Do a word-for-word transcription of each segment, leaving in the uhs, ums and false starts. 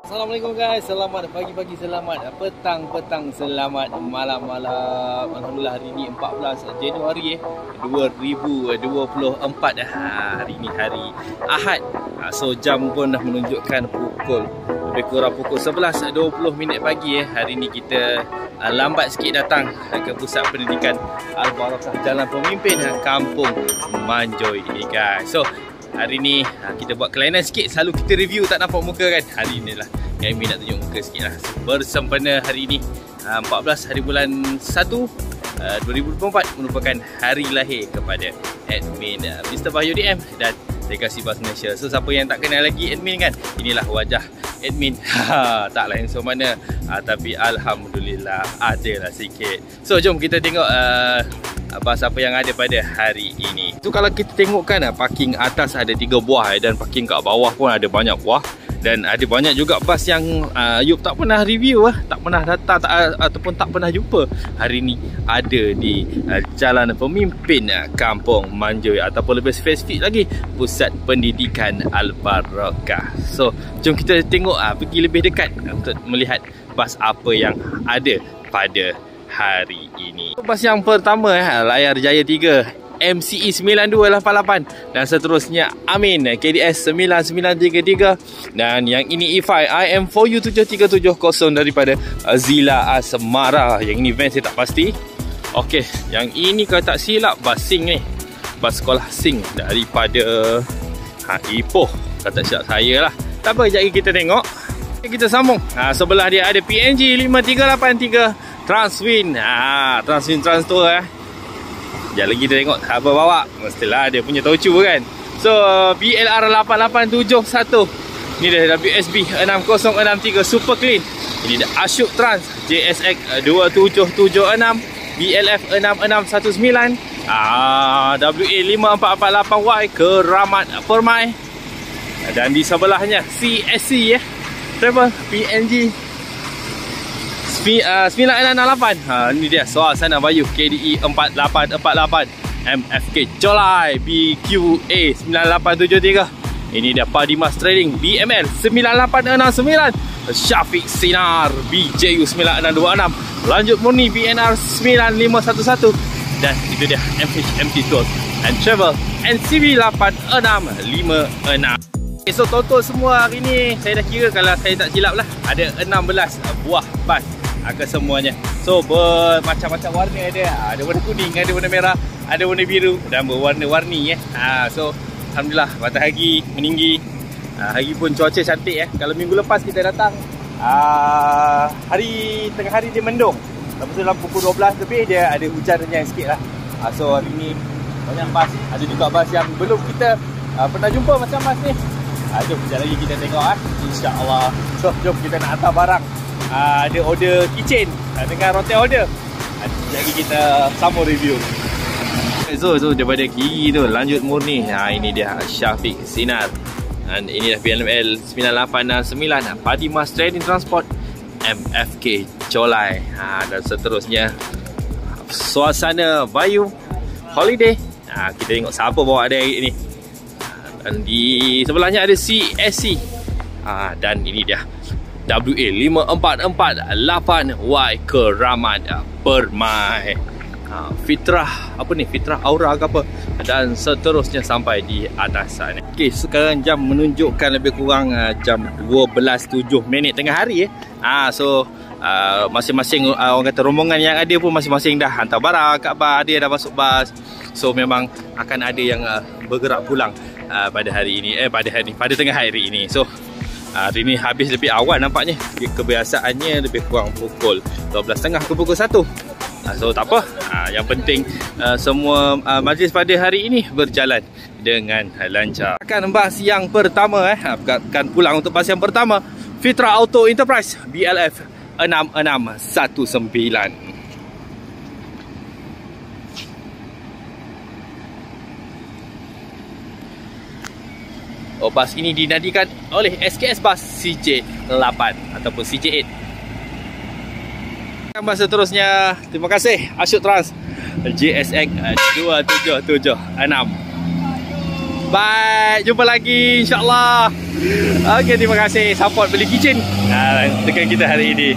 Assalamualaikum guys, selamat pagi-pagi, selamat petang-petang, selamat malam-malam. Alhamdulillah hari ini empat belas Januari eh, dua ribu dua puluh empat. Hari ini hari Ahad. So jam pun dah menunjukkan pukul lebih kurang pukul sebelas dua puluh minit pagi eh. Hari ini kita uh, lambat sikit datang ke pusat pendidikan Al-Barakah Jalan Pemimpin Kampung Manjoy ini guys. So hari ni kita buat kelainan sikit. Selalu kita review tak nampak muka kan. Hari ni lah Amy nak tunjuk muka sikit lah. Bersempena hari ni empat belas hari bulan satu dua ribu dua puluh empat merupakan hari lahir kepada admin Mister Bayu D M dan Legasi Bas Malaysia. So siapa yang tak kenal lagi admin kan, inilah wajah admin. Tak lain so mana ha, tapi Alhamdulillah ada lah sikit. So jom kita tengok uh, bas apa yang ada pada hari ini. Tu kalau kita tengok kan, parking atas ada tiga buah dan parking kat bawah pun ada banyak buah. Dan ada banyak juga bas yang uh, Yub tak pernah review lah, tak pernah datang tak, uh, ataupun tak pernah jumpa. Hari ni ada di uh, Jalan Pemimpin uh, Kampung Manjoy, ataupun lebih spesifik lagi Pusat Pendidikan Al-Barakah. So jom kita tengok uh, pergi lebih dekat untuk melihat bas apa yang ada pada hari ini. Bas yang pertama eh, layar Jaya tiga M C E sembilan dua lapan lapan dan seterusnya Amin K D S sembilan sembilan tiga tiga, dan yang ini E lima I M empat U tujuh tiga tujuh kosong daripada Zila Asmara. Yang ini van saya tak pasti. Okey, yang ini kalau tak silap bas Sing ni, bas sekolah Sing daripada ha, Ipoh kalau tak silap saya lah. Tak apa, sekejap lagi kita tengok. Kita sambung. Ha, sebelah dia ada P N G lima tiga lapan tiga Transwin. Ha, Transwin Transtour eh. Sekejap lagi kita tengok apa bawa. Mestilah dia punya taucu kan. So B L R lapan lapan tujuh satu. Ni dia W S B enam kosong enam tiga Super Clean. Ini dia Ashok Trans J S X dua tujuh tujuh enam B L F enam enam satu sembilan ah, W A lima empat empat lapan Y Keramat Permai. Dan di sebelahnya C S C ya, Travel P N G sembilan enam enam lapan. Ha, ini dia suasana Bayu K D E empat lapan empat lapan M F K Colai B Q A sembilan lapan tujuh tiga. Ini dia Padimas Trading B M L sembilan lapan enam sembilan Syafiq Sinar B J U sembilan enam dua enam. Lanjut murni B N R sembilan lima satu satu. Dan itu dia M H M T Tours and Travel N C B lapan enam lima enam. Okay, so total semua hari ni saya dah kira, kalau saya tak silap lah, ada enam belas buah bas kesemuanya. So bermacam-macam warna ada. Ada warna kuning, ada warna merah, ada warna biru dan berwarna-warni eh. Ha, so alhamdulillah matahari meninggi. Ha, hari pun cuaca cantik eh. Kalau minggu lepas kita datang, ha, hari tengah hari dia mendung. Lepas tu dalam pukul dua belas lebih dia ada hujan renyai sikit lah. Ha, so hari ni banyak bas. Ada juga bas yang belum kita ha, pernah jumpa macam bas ni. Ha, jom sekejap lagi kita tengok eh. InsyaAllah. So jom kita nak hantar barang. Uh, ada order kitchen uh, dengan rotel order. uh, Sekejap lagi kita sambung review. So, so daripada kiri tu lanjut murni. uh, Ini dia Syafiq Sinar. Dan ini dah B L M L sembilan lapan enam sembilan Padimas Trading Transport M F K Colai. uh, Dan seterusnya suasana Bayu Holiday. uh, Kita tengok siapa bawa ada hari ni. uh, Dan di sebelahnya ada C S C. uh, Dan ini dia W A lima empat empat lapan Y Keramat Permai. ha, Fitrah apa ni, Fitrah Aura ke apa. Dan seterusnya sampai di atas sana. Okey, sekarang jam menunjukkan lebih kurang uh, jam dua belas tujuh minit tengah hari eh. ha, So masing-masing uh, uh, orang kata rombongan yang ada pun masing-masing dah hantar barang kat bas, ada dah masuk bas. So memang akan ada yang uh, bergerak pulang uh, pada hari ini Eh pada hari pada tengah hari ini. So hari ni habis lebih awal nampaknya. Kebiasaannya lebih kurang pukul dua belas tiga puluh ke pukul satu. So tak apa. Yang penting semua majlis pada hari ini berjalan dengan lancar. Akan bas yang pertama eh akan pulang untuk bas yang pertama Fitra Auto Enterprise B L F enam enam satu sembilan. Oh, bas ini dinadikan oleh S K S Bus C J lapan ataupun C J lapan. Bas seterusnya, terima kasih Ashok Trans J S X dua tujuh tujuh enam. Bye, jumpa lagi insyaAllah. Okay, terima kasih support Beli Kitchen uh, dengan kita hari ini.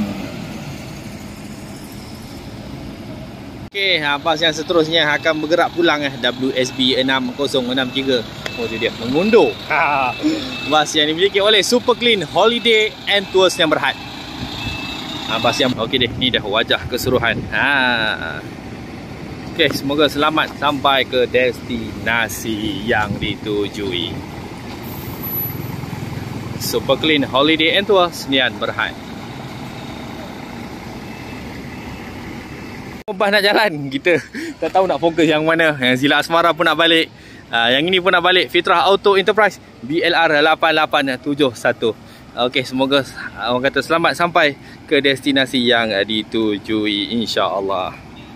Okay, bas yang seterusnya akan bergerak pulang eh, W S B enam kosong enam tiga. Oh, tu dia mengundur. Ha. Bas yang dimiliki oleh Super Clean Holiday and Tours yang Berhad. Ha, bas yang okey deh, ni dah wajah keseluruhan. Ha. Okey, semoga selamat sampai ke destinasi yang ditujui. Super Clean Holiday and Tours Nian Berhad. Lepas nak jalan, kita tak tahu nak fokus yang mana. Yang Zila Asmara pun nak balik, uh, yang ini pun nak balik. Fitrah Auto Enterprise B L R lapan lapan tujuh satu. Okey, semoga uh, orang kata selamat sampai ke destinasi yang uh, ditujui insya-Allah.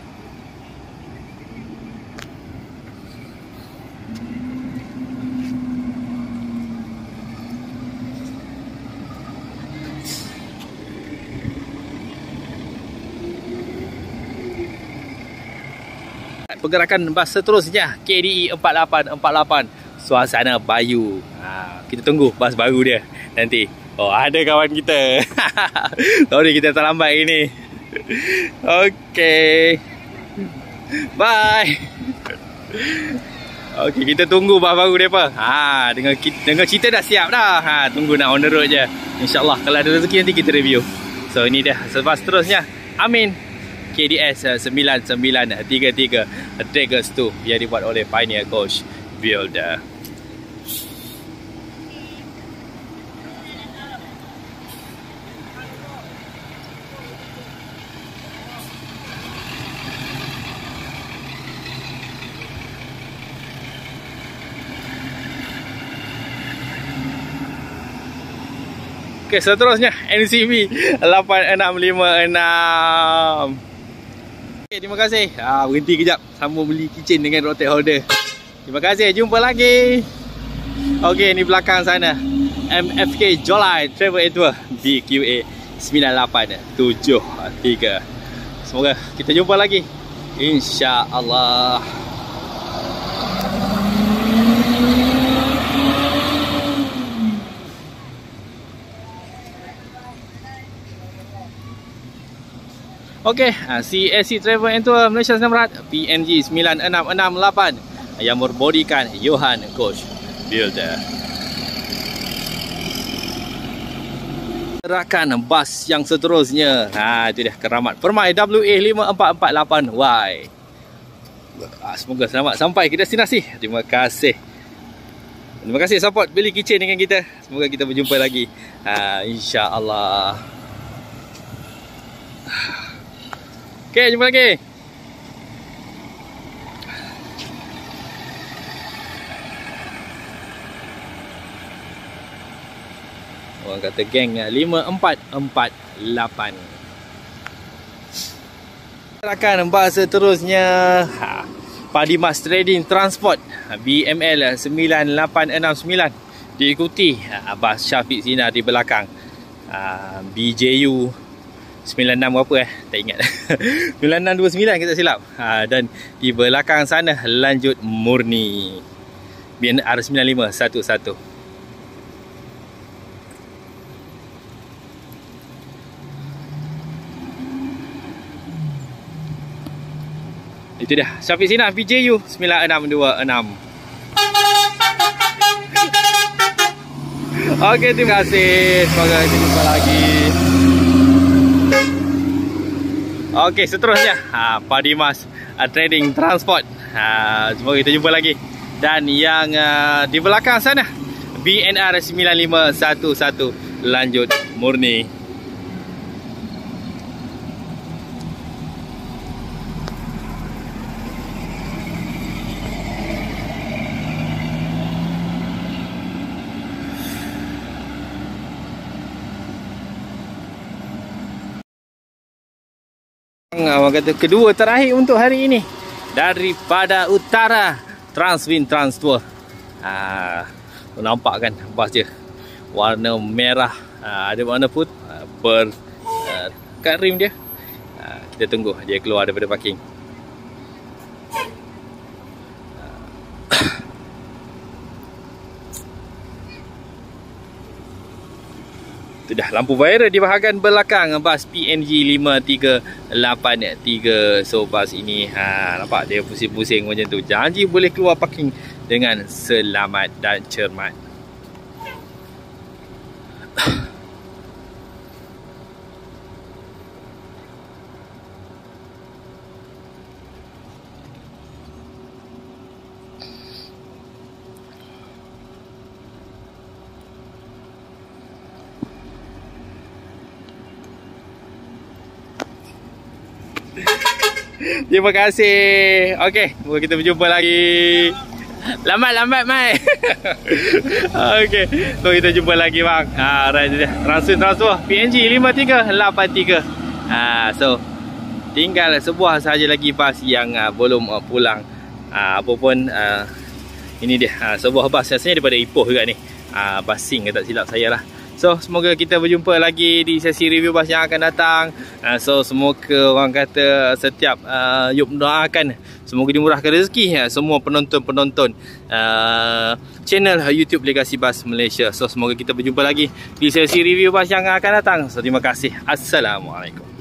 Pergerakan bas seterusnya K D E empat lapan empat lapan Suasana Bayu. Ha, kita tunggu bas baru dia nanti. Oh, ada kawan kita. Sorry kita terlambat ini. Okey. Bye. Okey, kita tunggu bas baru depa. Ha, dengan dengan cerita dah siap dah. Ha, tunggu nak on the road je. Insya-Allah kalau ada rezeki nanti kita review. So ini dah bas seterusnya. Amin. K D S sembilan sembilan tiga tiga Dragons dua yang dibuat oleh Pioneer Coach Builder. Okey, seterusnya N C V lapan enam lima enam. Okay, terima kasih. Ah, berhenti kejap. Sambung beli kitchen dengan rotate holder. Terima kasih. Jumpa lagi. Okey, ni belakang sana. M F K Jolai Travel and Tour B Q A sembilan lapan tujuh tiga. Semoga kita jumpa lagi. InsyaAllah. Okey, C S C Travel and Tour Malaysia Senarat P N G sembilan enam enam lapan yang berbodikan Johan Coach Builder. Gerakan bas yang seterusnya. Ha, itu dia Keramat Permai W A lima empat empat lapan Y. Semoga selamat sampai ke destinasi. Terima kasih. Terima kasih support Beli Kitchen dengan kita. Semoga kita berjumpa lagi. Ha, insya-Allah. Okey, jumpa lagi. Orang kata geng lima empat empat lapan. Gerakan bas seterusnya. Ha, Padimas Trading Transport B M L sembilan lapan enam sembilan. Diikuti ha, bas Syafiq Sinar di belakang. Ha, B J U sembilan enam berapa eh? Tak ingat. sembilan enam dua sembilan kita silap. Ha, dan di belakang sana Lanjut Murni B N R sembilan lima satu satu. Itu dah Syafiq Sinar B J U sembilan enam dua enam. Okey, terima kasih. Semoga kita jumpa lagi. Okey, seterusnya ha, Padimas uh, Trading Transport. Ha, semoga kita jumpa lagi. Dan yang uh, di belakang sana B N R sembilan lima satu satu Lanjut Murni. Orang kata kedua terakhir untuk hari ini daripada utara Transwind Trans Tour. Ah, nampak kan bas dia warna merah, ah, ada warna put ah, per ah, kat rim dia. Ah, kita tunggu dia keluar daripada parking. Itu dah lampu viral di bahagian belakang bas P N G lima tiga lapan tiga. So bas ini ha, nampak dia pusing-pusing macam tu. Janji boleh keluar parking dengan selamat dan cermat. Terima kasih. Okey, moga kita berjumpa lagi. Lambat-lambat mai. Okey, so kita jumpa lagi bang. Ha, right dia. Transfer transfer P N G lima tiga lapan tiga. Ha, so tinggal sebuah sahaja lagi bas yang uh, belum uh, pulang. Ha, apa pun uh, ini dia. Ha, sebuah bas rasanya daripada Ipoh juga ni. Ha, basing ke tak silap saya lah. So semoga kita berjumpa lagi di sesi review bas yang akan datang. uh, So semoga orang kata setiap uh, yuk mendoakan semoga dimurahkan rezeki uh, semua penonton-penonton uh, channel YouTube Legasi Bas Malaysia. So semoga kita berjumpa lagi di sesi review bas yang akan datang. So terima kasih. Assalamualaikum.